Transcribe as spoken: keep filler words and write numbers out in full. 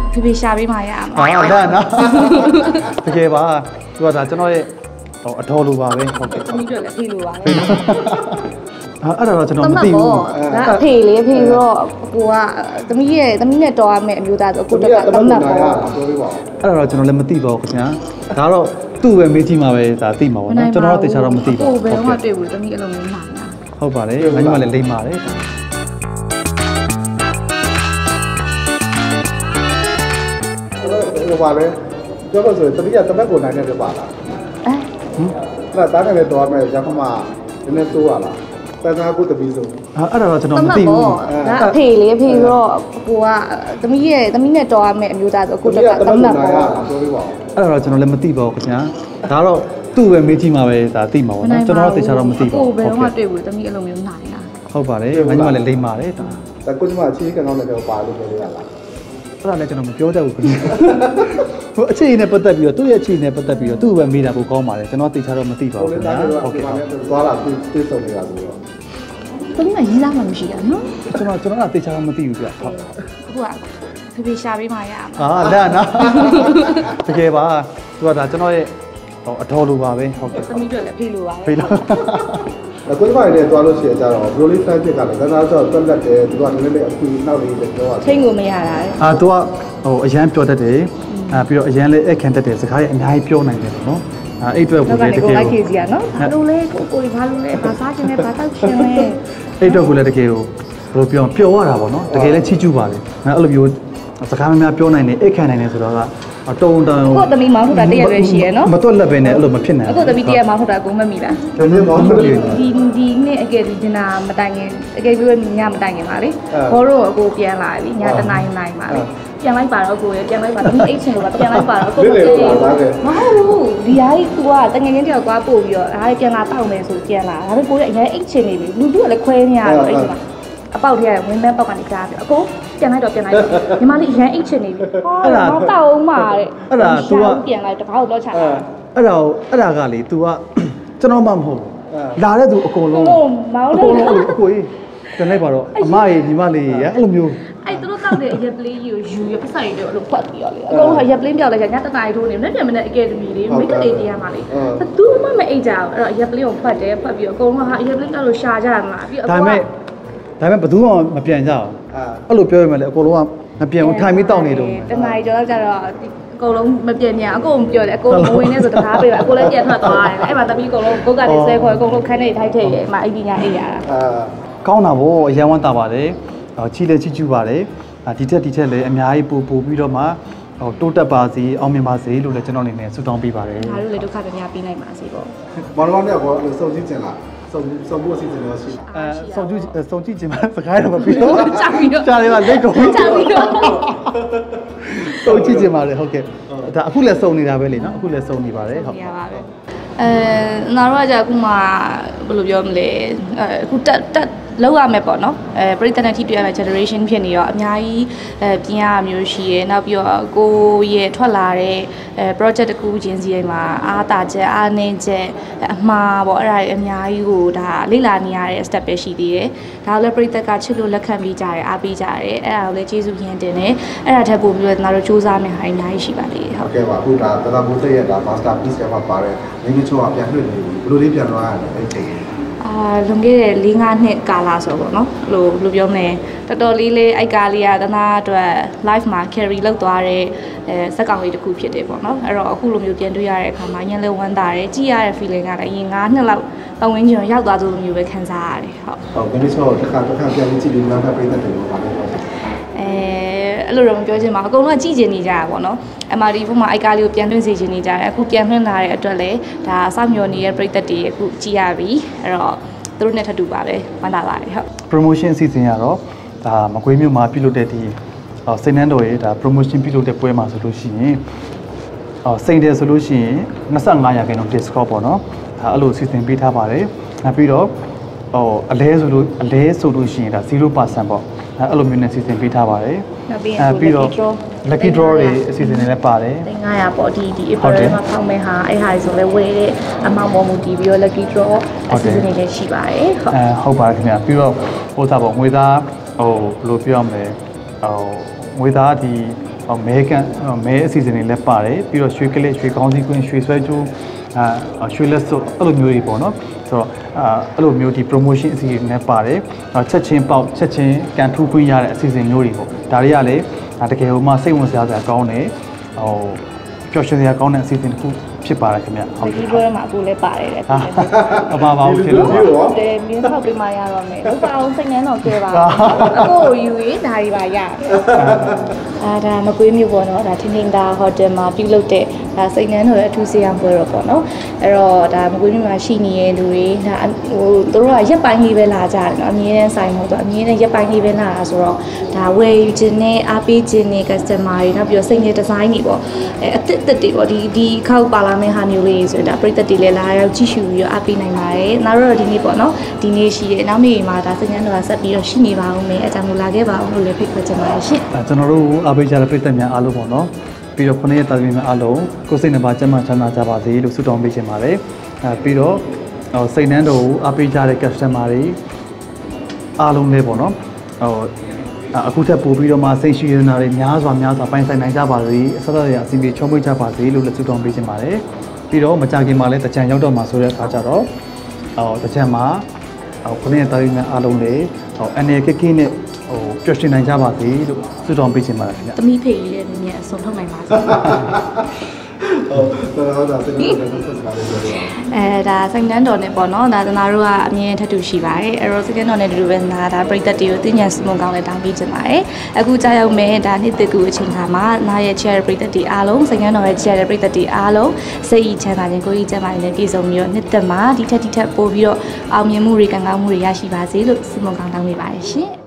ဖေဖေရှာပေးမှရမှာဟာဒါနော်တကယ်ပါသူကဒါကျွန်တော်ရဲ့ဟိုအတော်လိုပါပဲဟုတ်ကဲ့သမီးတို့လည်းဖေလိုပါပဲအဲ့ဒါတော့ကျွန်တော်မသိဘူးဒါအဖေလေအဖေဆိုတော့ကိုကသမီးရဲ့သမီးနဲ့တော်ရမယ့်အမျိုးသားဆိုကိုတက်ကတမတ်ပေါ့အဲ့ဒါတော့ကျွန်တော်လည်းမသိပါဘူးခင်ဗျာဒါတော့သူ့ပဲမေးကြည့်မှာပဲဒါသိမှာပေါ့နော်ကျွန်တော်တော့တေချာတော့မသိပါဘူးကိုဘယ်တော့မှတွေ့ဘူးသမီးအလုံးလုံးမှာဟုတ်ပါတယ်ငါညီမလည်းလိမ့်ပါတယ်ဟိုပါလေပြောလို့ဆိုရင်တတိယတမက်ကိုနိုင်နေတယ်ပါလားအဲဟမ်အဲ့ဒါတားနေတော့မယ်ရခမနည်းနည်းစိုးရလားတန်သားကိုတပီးဆုံးအဲ့ဒါတော့ကျွန်တော်မသိဘူးဒါအဖေလေအဖေဆိုတော့ကိုကသမီးရဲ့သမီးနဲ့တော်ရမယ့်အမျိုးသားဆိုကိုတက်ကတမတ်ပေါ့အဲ့ဒါတော့ကျွန်တော်လည်းမသိပါဘူးခင်ဗျာဒါတော့သူ့ပဲမေးကြည့်မှာပဲဒါသိမှာပေါ့နော်ကျွန်တော်တော့တေချာတော့မသိပါဘူးကိုဘယ်တော့မှတွေ့ဘူးသမီးအလုံးမျိုးနိုင်တာဟုတ်ပါတယ်ငါညီမလည်းလိမ့်ပါတယ်ဒါဒါကိုညီမအခြေခံကောင်းတဲ့တော့ပါလို့ပြောရလားအဲ့ဒါလည်းကျွန်တော်မပြောတတ်ဘူးခင်ဗျာဟိုအခြေအနေနဲ့ပတ်သက်ပြီးတော့သူ့ရဲ့အခြေအနေနဲ့ပတ်သက်ပြီးတော့သူ့ပဲမေးတာပိုကောင်းပါတယ်ကျွန်တော်တေချာတော့မသိပါဘူးခင်ဗျာဟုတ်ကဲ့သွားလာသူသိဆုံးနေတာဆိုတော့သမီးကရေးစားမှမရှိတာနော်ကျွန်တော်ကျွန်တော်ကတေချာတော့မသိဘူးဗျဟုတ်အခုကဖေဖေရှာပေးမှရမှာဟာလာနော်တကယ်ပါသူကဒါကျွန်တော်ရဲ့ဟိုအတော်လိုပါပဲဟုတ်ကဲ့သမီးတို့လည်းဖေလိုပါပဲဖေလိုကိုယ်ကလည်းသွားလို့ရှိရကြတော့ဘရိုလေးစမ်းချက်ကလည်းကစားတော့တွက်လက်တယ်သူကနည်းနည်းလေးအပူနောက်လေးလည်းပြောတာချိန်ကိုမရတာလေအာသူကဟိုအရန်ပြောတတ်တယ်အာပြီးတော့အရန်လေးအခန့်တတ်တယ်စကားရဲ့အများကြီးပြောနိုင်တယ်နော်အာအဲ့အတွက်ကိုလည်းတကယ်ကိုလိုက်ခေစီရနော်ဘာလို့လဲကိုကိုဘာလို့လဲဘာစားခြင်းလဲဘာတောက်ခြင်းလဲအဲ့အတွက်ကိုလည်းတကယ်ကိုဘယ်လိုပြောပျော်ရတာပေါ့နော်တကယ်လည်းချီးကျူးပါလေအဲ့လိုမျိုးစကားများများပြောနိုင်တယ်အခန့်နိုင်တယ်ဆိုတော့ကတုံတန်ကိုသမီးမောင်ဟုတ်တာတရက်ပဲရှိရနော်မတွက်လက်ပဲနဲ့အဲ့လိုမဖြစ်နိုင်ဘူးအခုသမီးတရက်မောင်ဟုတ်တာကိုမမိလားဒီနေ့မောင်မပြေဒီဒီနေ့အကယ်ဒီဒီနာမတိုင်ခင်အကယ်ပြောညမတိုင်ခင်ပါလေဘောတော့အကိုပြန်လာပြီညတနိုင်နိုင်ပါလေပြန်လိုက်ပါတော့ကိုရပြန်လိုက်ပါသမီးအိတ်ချင်လို့ပါပြန်လိုက်ပါတော့ကိုကိုမဟုတ်ဘူးဒီဟာကြီး तू ကတငယ်ချင်းတယောက်ကွာပို့ပြီးတော့ဒါပြန်လာတောက်မယ်ဆိုပြန်လာဒါပေမဲ့ကိုရအရင်အိတ်ချင်နေပြီလူတို့ကလည်းခွဲနေရတော့အိတ်ချင်ပါအပေါက်ထဲကဝင်းမဲပေါက်ကနေကြားပြီးအကိုပြန်လိုက်တော့ပြန်လိုက်တော့ညီမလေးအရင်အိတ်ချင်နေပြီအဲ့ဒါတော့တောက်အောင်ပါတဲ့အဲ့ဒါ तू ကပြန်လိုက်တကားကိုတော့ချတာအဲ့ဒါအဲ့ဒါကလေ तू ကကျွန်တော်မှမဟုတ်ဘူးလာတဲ့သူအကုန်လုံးမောင်းလို့အကုန်လုံးအကိုကြီးပြန်လိုက်ပါတော့အမကြီးညီမလေးရအဲ့လိုမျိုးအဲ့သူတို့တောက်တဲ့အရက်ပလေးကြီးကိုယူရပစိုက်တွေအဲ့လိုဖတ်ပြီးတော့လေအကုန်လုံးရက်ပလင်းပြောက်လိုက်ကြညတနာရီထိုးနေမနေ့ပြန်မနေ့အကယ်ဒမီလေးမိတ်ကလေးတရားမှာလေဘသူမှမအိတ်ကြဘူးအဲ့တော့ရက်ပလင်းကိုဖတ်တယ်ဖတ်ပြီးတော့အကုန်လုံးဟာရက်ပလင်းတောက်လို့ရှာကြရမှာပြီးတော့ဒါပေမဲ့ဒါပေမဲ့ဘယ်သူမှမပြန်ကြဘူးအဲ့လိုပြောရမယ်လေအကုန်လုံးကမပြန်ဘူးထိုင်ပြီးတောက်နေတော့တနာရီကျော်တော့ကြတော့အကုန်လုံးမပြန်ပြန်အကုန်ပြောတယ်အကုန်လုံးဝင်နေဆိုတကားပေးပါအကုန်လည်းပြန်ထွက်သွားတယ်အဲ့မှာတပီးအကုန်လုံးကိုကနေဆဲခွဲအကုန်လုံးခန်းနေထိုက်ထည့်ရဲအမအိပ်ပညာအိပ်ရတာအာကောင်းတာဗောအရန်ဝမ်းတာပါတယ်ချီလဲချီကျူးပါတယ်ဒီထက်ဒီထက်လည်းအများကြီးပို့ပို့ပြီးတော့မှဟိုတိုးတက်ပါစေအောင်မြင်ပါစေလို့လည်းကျွန်တော်အနေနဲ့ဆုတောင်းပေးပါတယ်ဒါတို့လည်းဒုက္ခတွေများပေးနိုင်ပါစေပေါ့မောင်တော်နဲ့ကောစုံကြည့်ချင်လားစုံစုံဖို့အစီအစဉ်တော့ရှိအဲစုံကြည့်စုံကြည့်ချင်ပါစကားတော့မပြီးတော့ကြာပြီတော့ကြာလေးပါလက်ကုန်ကြာပြီတော့စုံကြည့်ချင်ပါတယ်ဟုတ်ကဲ့ဒါအခုလည်းစုံနေတာပဲလေနော်အခုလည်းစုံနေပါတယ်ဟုတ်ရပါပဲအဲငါတို့ကကြာအခုမှဘယ်လိုပြောမလဲအခုတက်တက်လောက်ရမယ်ပေါ့နော်အဲပရိသတ်နဲ့ထိတွေ့ရမယ့် generation ဖြစ်နေတော့အများကြီးအဲပြင်ရမျိုးရှိရဲနောက်ပြီးတော့ကိုရဲ့ထွက်လာတဲ့အဲ project တစ်ခုချင်းစီတိုင်းမှာအားတာချက်အားနည်းချက်အမှားပေါ့အဲ့ဒါတွေအများကြီးကိုဒါလေ့လာနေရတဲ့ step ပဲရှိသေးတယ်ဒါလည်းပရိသတ်ကချစ်လို့လက်ခံပြီးကြတယ်အားပေးကြတယ်အဲ့ဒါကိုလည်းကျေးဇူးရင်းတင်တယ်အဲ့ဒါထက်ပိုပြီးတော့ငါတို့စူးစမ်းမယ့်ဟာအများကြီးရှိပါသေးတယ်ဟုတ်ကဲ့ပါအခုဒါတသာဘိုးစိတ်ရဲ့ဒါ master piece ကမှပါတယ်ငင်းချိုးကပြန်လွှတ်နေပြီဘယ်လိုလေးပြန်သွားရလဲအဲ့ချိန်အာလွန်ခဲ့တဲ့၄-၅နှစ်ကာလဆိုပေါ့နော်ဟိုဘယ်လိုပြောမလဲတော်တော်လေးလေးအိုက်ကားလေးကတနာအတွက် live မှာ carry လုပ်သွားတဲ့အဲစက်ကောင်လေးတစ်ခုဖြစ်တယ်ပေါ့နော်အဲ့တော့အခုလိုမျိုးပြန်တွေ့ရတဲ့အခါမှာညံလဲဝမ်းသာတယ်ကြည့်ရတဲ့ feeling ကလည်းအရင်၅နှစ်လောက်ပတ်ဝန်းကျင်ရောက်သွားသလိုမျိုးပဲခံစားရတယ်ဟုတ်ဟုတ်ငင်းချိုးတစ်ခါတစ်ခါပြန်ကြည့်ပြီးနောက်ထပ်ပြည့်တဲ့တယ်လို့ပါလို့အဲအဲ့လိုတော့မပြောချင်ပါဘူးအကုန်လုံးကကြည့်ကျင်နေကြတာပေါ့နော်အမဒီဖုန်းမှာအိုက်ကားလေးကိုပြန်လွှင့်စေချင်နေကြတယ်အခုပြန်လွှင့်လာတဲ့အတွက်လည်းဒါစောင့်မျှော်နေတဲ့ပရိသတ်တွေအခုကြည့်ရပြီအဲ့တော့သူတို့နဲ့ထပ်တူပါပဲဝမ်းသာပါတယ်ဟုတ် promotion အစီအစဉ်ရတော့ဒါမကွေးမြို့မှာပြုလုပ်တဲ့ဒီစိန်နှန်းတော်ရဲ့ဒါ promotion ပြုလုပ်တဲ့ပွဲမှာဆိုလို့ရှိရင်အော်စိန်တယ်ဆိုလို့ရှိရင်၂၅ရာခိုင်နှုန်း discount ပေါ့နော်ဒါအဲ့လိုအစီအစဉ်ပေးထားပါတယ်နောက်ပြီးတော့ဟိုအလဲဆိုလို့အလဲဆိုလို့ရှိရင်ဒါzero percent ပေါ့အဲ့လိုမျိုးနဲ့အစီအစဉ်ပေးထားပါတယ်နောက်ပြီးတော့ lucky draw တွေအစီအစဉ်တွေလည်းပါတယ်သိန်း၅ရာပေါ့ဒီဒီ April မှာဖောက်မဲ့ဟာအဲ့ဟာဆိုလဲဝယ်တဲ့အမောင်ပေါ်မူတည်ပြီးတော့ lucky draw အစီအစဉ်တွေလည်းရှိပါတယ်ဟုတ်အဲဟုတ်ပါတယ်ခင်ဗျာပြီးတော့ဟိုသားပေါ့ငွေသားဟိုဘယ်လိုပြောရမလဲဟိုငွေသားဒီမဲကန်မဲအစီအစဉ်တွေလည်းပါတယ်ပြီးတော့ရွှေကလေးရွှေကောင်းစီကွင်းရွှေဆွဲကျိုးအာရွှေလက်စွပ်အဲ့လိုမျိုးတွေပေါ့နော်ဆိုတော့အာအဲ့လိုမျိုးဒီ promotion အစီအစဉ်တွေပါတယ်ချက်ချင်းပေါက်ချက်ချင်းကန်ထူးခွင့်ရတဲ့အစီအစဉ်မျိုးတွေပေါ့ဒါတွေကလည်းတကယ်ဟိုမှစိတ်ဝင်စားစရာကောင်းတယ်ဟိုပျော်ရွှင်စရာကောင်းတဲ့အစီအစဉ်တစ်ခုဖြစ်ပါတယ်ခင်ဗျဟုတ်ကဲ့ဒီပွဲမှာအခုလည်းပါတယ်လေအပါပါဘူးဖြစ်လို့တယ်မြင်းထောက်ပေးမှရတော့မယ်ဟုတ်ပါအောင်စိတ်နှမ်းတော့ကျဲပါအခုယူရေးဒါတွေပါရအာဒါမကွေးမျိုးပေါ့နော်ဒါထင်းထင်းဒါဟိုတယ်မှာပြုလုပ်တဲ့ဒါစိတ်နှမ်းတော့အထူးစေအောင်ပွဲတော့ပေါ့နော်အဲ့တော့ဒါမကွေးမျိုးမှာရှိနေတဲ့လူတွေဒါဟိုသူတို့ကရက်ပိုင်းလေးပဲလာကြတယ်နော်အမြဲတမ်းဆိုင်မို့တော့အမြဲတမ်းရက်ပိုင်းလေးပဲလာတာဆိုတော့ဒါဝယ်ယူခြင်းနဲ့အားပေးခြင်းနဲ့ customer တွေနောက်ပြီးတော့စိတ်နဲ့ design တွေပေါ့အဲအစ်စ်တွေပေါ့ဒီဒီခောက်ပါလာမယ့်ဟာမျိုးလေးဆိုတော့ဒါပရိသတ်တွေလည်းလာရောက်ကြည့်ရှုပြီးတော့အားပေးနိုင်ပါတယ်။နောက်တော့ဒီနေ့ပေါ့နော်ဒီနေ့ရှိတယ်နောက်နေ့မှာဒါစိတ်နှမ်းတော်ဆက်ပြီးတော့ရှိနေပါဦးမယ်အကြောင်းကိုလာခဲ့ပါအောင်လို့လည်းဖိတ်ခေါ်ချင်ပါတယ်ရှင်။ကျွန်တော်တို့အားပေးကြတဲ့ပရိသတ်များအားလုံးပေါ့နော်ပြီးတော့ခုနှစ်ရက်တာသမီးများအားလုံးကိုယ်စိတ်နှပါကျန်းမာချမ်းသာကြပါစေလို့ဆုတောင်းပေးချင်ပါတယ်။အဲပြီးတော့စိတ်နှမ်းတော်ကိုအားပေးကြတဲ့ customer တွေအားလုံးလည်းပေါ့နော်ဟိုအခုထပ်ပို့ပြီးတော့မှစိတ်ရှိရနာတွေများစွာများစွာပိုင်ဆိုင်နိုင်ကြပါစေအဆက်အသွယ်အစီအပြေချုံးပွေးကြပါစေလို့လည်းဆုတောင်းပေးချင်ပါတယ်ပြီးတော့မကြခင်မှာလည်းတကြံရောက်တော့မှာဆိုတဲ့အခါကျတော့ဟိုတကြံမှာဟိုခုနှစ်တာရီများအားလုံးလေးဟိုအနေခက်ခဲနဲ့ဟိုပျော်ရွှင်နိုင်ကြပါစေလို့ဆုတောင်းပေးချင်ပါတယ်ခင်ဗျသမီးဖေကြီးလည်းနည်းနည်းအဆုံးထုတ်နိုင်ပါစေဟုတ်တော့ဒါစိတ်နှမ်းတော်ဆက်စားလေးပြောရအောင်အဲဒါစိတ်နှမ်းတော်နဲ့ပေါ့နော်ဒါသနာတို့ကအမြင်ထပ်တူရှိပါတယ်အဲ့တော့စိတ်နှမ်းတော်နဲ့တူတူပဲနာဒါပရိသတ်တွေကိုသိဉာဏ်စမုံကောင်းနဲ့တောင်းပေးချင်ပါတယ်အခုကြာရောက်မယ်ဒါနှစ်သက်ကူအချိန်ခါမှာနာရဲ့ share ပရိသတ်တွေအားလုံးစိတ်နှမ်းတော်ရဲ့ share ပရိသတ်တွေအားလုံးစိတ်ဤချမ်းသာခြင်းကိုယ်ဤချမ်းသာခြင်းနဲ့ပြည့်စုံပြီးတော့နှစ်သက်မှာဒီထက်ဒီထက်ပိုပြီးတော့အောင်မြင်မှုတွေကံကောင်းမှုတွေရရှိပါစေလို့စမုံကောင်းတောင်းပေးပါတယ်ရှင်